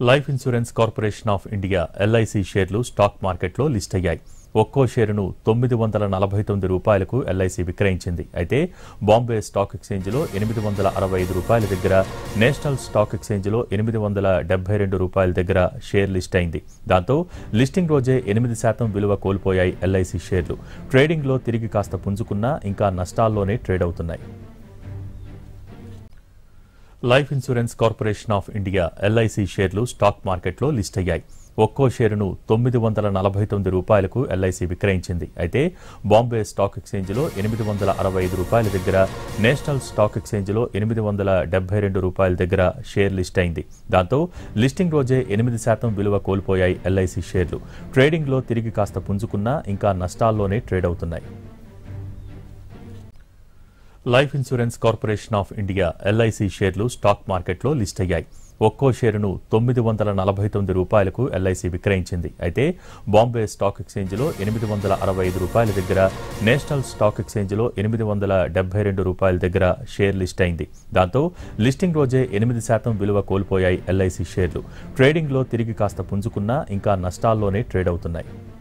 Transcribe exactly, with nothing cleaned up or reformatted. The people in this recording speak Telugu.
Life insurance corporation of India L I C షేర్లు స్టాక్ మార్కెట్లో లిస్ట్ అయ్యాయి. ఒక్కో షేరును తొమ్మిది వందల నలభై తొమ్మిది రూపాయలకు L I C విక్రయించింది. అయితే బాంబే స్టాక్ ఎక్స్చేంజ్లో ఎనిమిది వందల అరవై ఐదు రూపాయల దగ్గర, నేషనల్ స్టాక్ ఎక్స్చేంజ్లో ఎనిమిది వందల డెబ్బై రెండు రూపాయల దగ్గర షేర్ లిస్ట్ అయింది. దాంతో లిస్టింగ్ రోజే ఎనిమిది శాతం విలువ కోల్పోయాయి L I C షేర్లు. ట్రేడింగ్లో తిరిగి కాస్త పుంజుకున్నా ఇంకా నష్టాల్లోనే ట్రేడ్ అవుతున్నాయి. Life insurance corporation of India L I C షేర్లు స్టాక్ మార్కెట్లో లిస్ట్ అయ్యాయి. ఒక్కో షేరును తొమ్మిది వందల నలభై తొమ్మిది రూపాయలకు L I C విక్రయించింది. అయితే బాంబే స్టాక్ ఎక్స్చేంజ్లో ఎనిమిది వందల అరవై ఐదు రూపాయల దగ్గర, నేషనల్ స్టాక్ ఎక్స్చేంజ్లో ఎనిమిది వందల డెబ్బై రెండు రూపాయల దగ్గర షేర్ లిస్ట్ అయింది. దాంతో లిస్టింగ్ రోజే ఎనిమిది శాతం విలువ కోల్పోయాయి L I C షేర్లు. ట్రేడింగ్లో తిరిగి కాస్త పుంజుకున్నా ఇంకా నష్టాల్లోనే ట్రేడ్ అవుతున్నాయి. Life insurance corporation of India L I C షేర్లు స్టాక్ మార్కెట్లో లిస్ట్ అయ్యాయి. ఒక్కో షేరును తొమ్మిది వందల నలభై తొమ్మిది రూపాయలకు L I C విక్రయించింది. అయితే బాంబే స్టాక్ ఎక్స్చేంజ్లో ఎనిమిది వందల అరవై ఐదు రూపాయల దగ్గర, నేషనల్ స్టాక్ ఎక్స్చేంజ్లో ఎనిమిది వందల డెబ్బై రెండు రూపాయల దగ్గర షేర్ లిస్ట్ అయింది. దాంతో లిస్టింగ్ రోజే ఎనిమిది శాతం విలువ కోల్పోయాయి L I C షేర్లు. ట్రేడింగ్లో తిరిగి కాస్త పుంజుకున్నా ఇంకా నష్టాల్లోనే ట్రేడ్ అవుతున్నాయి.